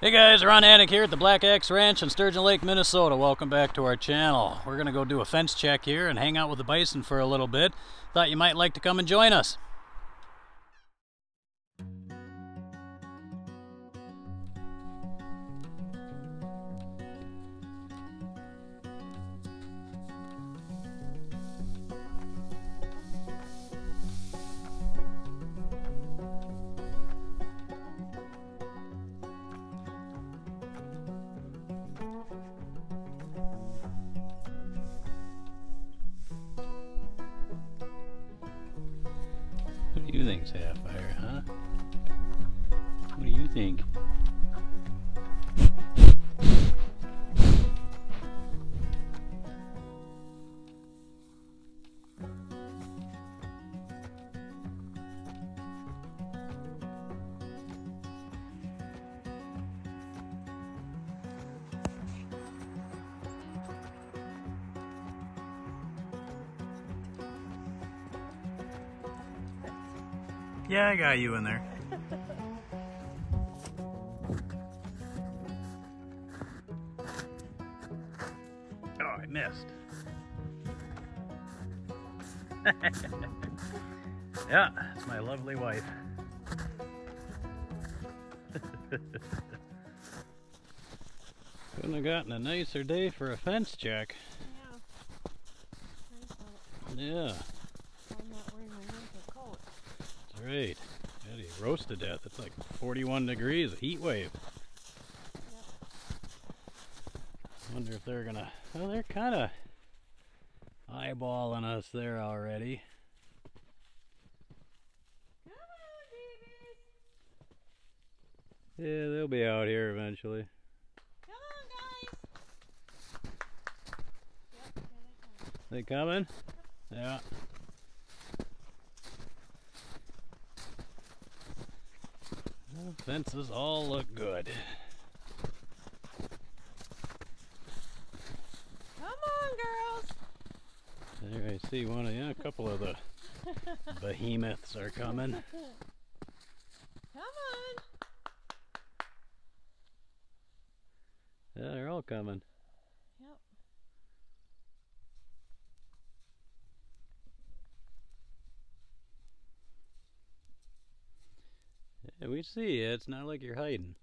Hey guys, Ron Attic here at the Black Axe Ranch in Sturgeon Lake, Minnesota. Welcome back to our channel. We're going to go do a fence check here and hang out with the bison for a little bit. Thought you might like to come and join us. What do you think, Sapphire, huh? What do you think? Yeah, I got you in there. Oh, I missed. Yeah, that's my lovely wife. Couldn't have gotten a nicer day for a fence check. Yeah. I'm not wearing my winter coat. That's right. Yeah, he roasted that. That's like 41 degrees, a heat wave. Yep. Wonder if they're gonna... Well, they're kind of eyeballing us there already. Come on, babies. Yeah, they'll be out here eventually. Come on, guys. Yep, here They coming? Yeah. Well, fences all look good. Come on, girls. There I see one of, yeah, a couple of the behemoths are coming. Come on. Yeah, they're all coming. Yep. Yeah, we see you. It's not like you're hiding.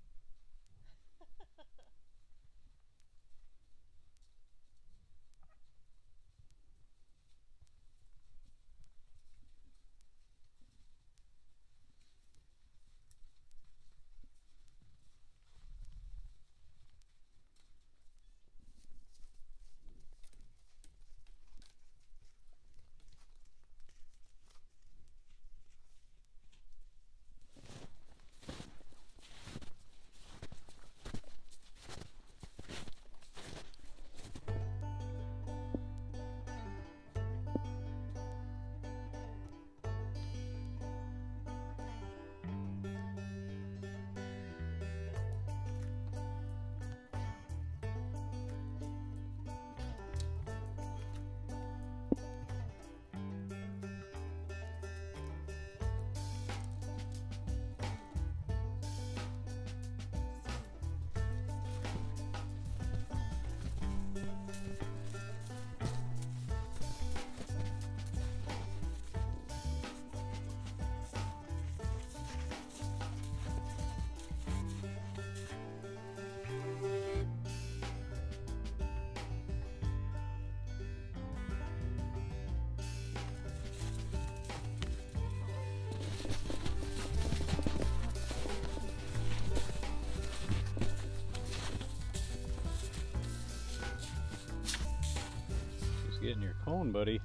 Just getting your cone, buddy.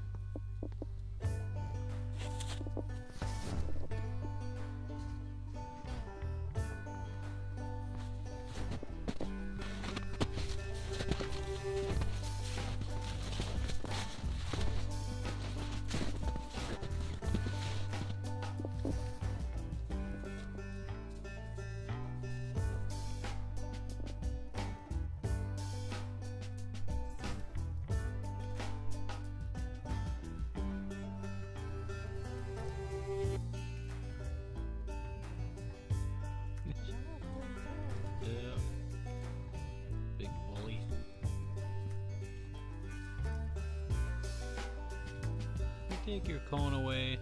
Take your cone away.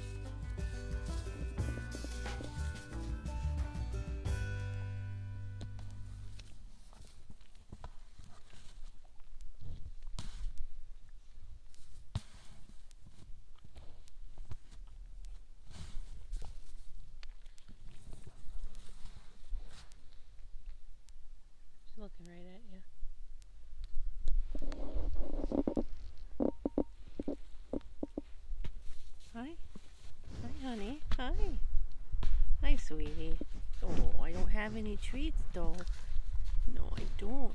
She's looking right at you. Hi. Hi, honey. Hi. Hi, sweetie. Oh, I don't have any treats, though. No, I don't.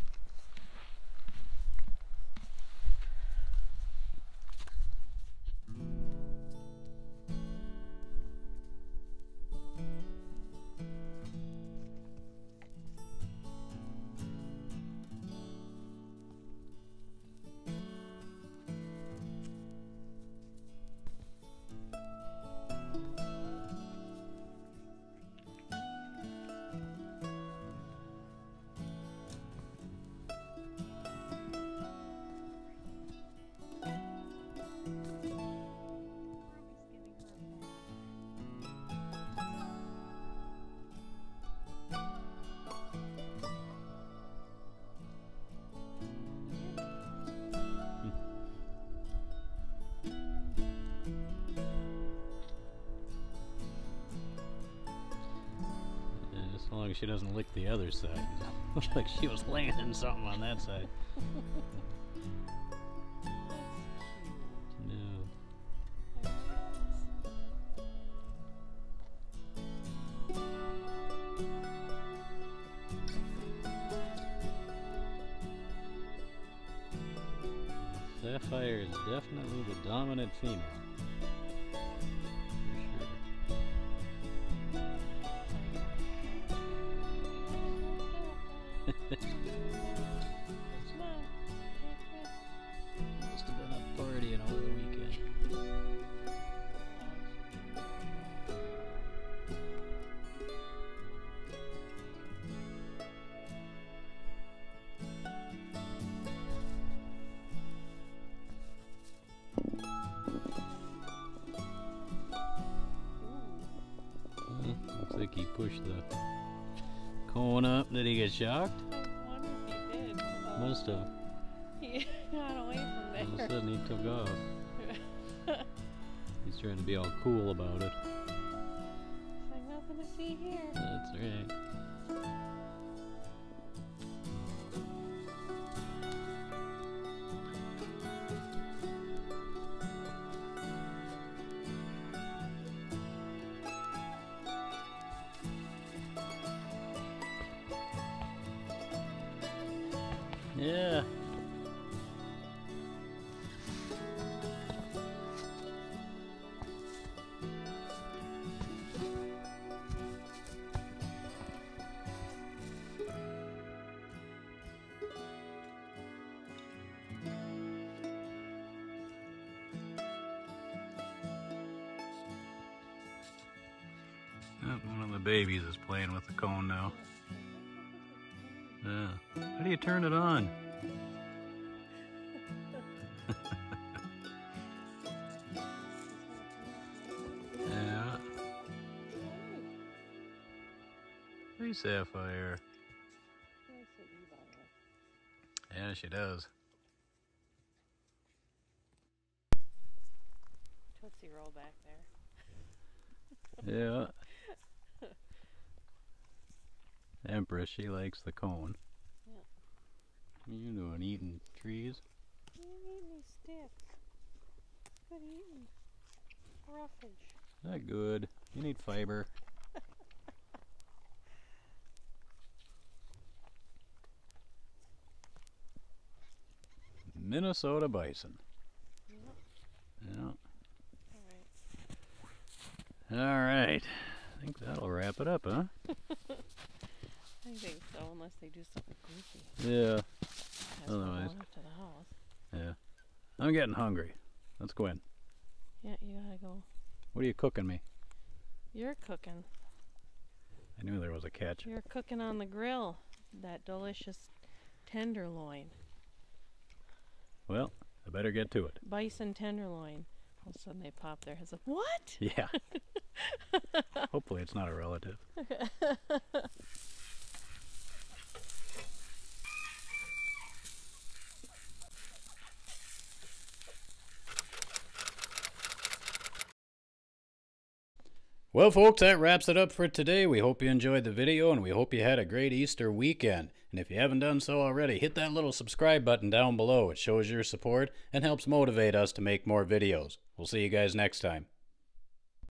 As long as she doesn't lick the other side. It looked like she was landing something on that side. No. Sapphire is definitely the dominant female. Must have been up partying over the weekend. Looks like he pushed the cone up. Did he get shocked? I wonder if he did. Must have. He got away from there. All of a sudden he took off. He's trying to be all cool about it. It's like nothing to see here. That's right. Yeah. One of the babies is playing with the cone now. Yeah. How do you turn it on? Yeah. Hey, Sapphire. Yeah, she does. Tootsie Roll back there. Yeah. Empress, she likes the cone. Yeah. What are you doing, eating trees? You need me sticks. Good eating. Roughage. Not good. You need fiber. Minnesota bison. Yep. Yeah. Alright. All right. I think that'll wrap it up, huh? I think so, unless they do something goofy. Yeah. Has Otherwise. to go up to the house. Yeah. I'm getting hungry. Let's go in. Yeah, you gotta go. What are you cooking me? You're cooking. I knew there was a catch. You're cooking on the grill. That delicious tenderloin. Well, I better get to it. Bison tenderloin. All of a sudden they pop their heads up. What? Yeah. Hopefully it's not a relative. Well, folks, that wraps it up for today. We hope you enjoyed the video, and we hope you had a great Easter weekend. And if you haven't done so already, hit that little subscribe button down below. It shows your support and helps motivate us to make more videos. We'll see you guys next time.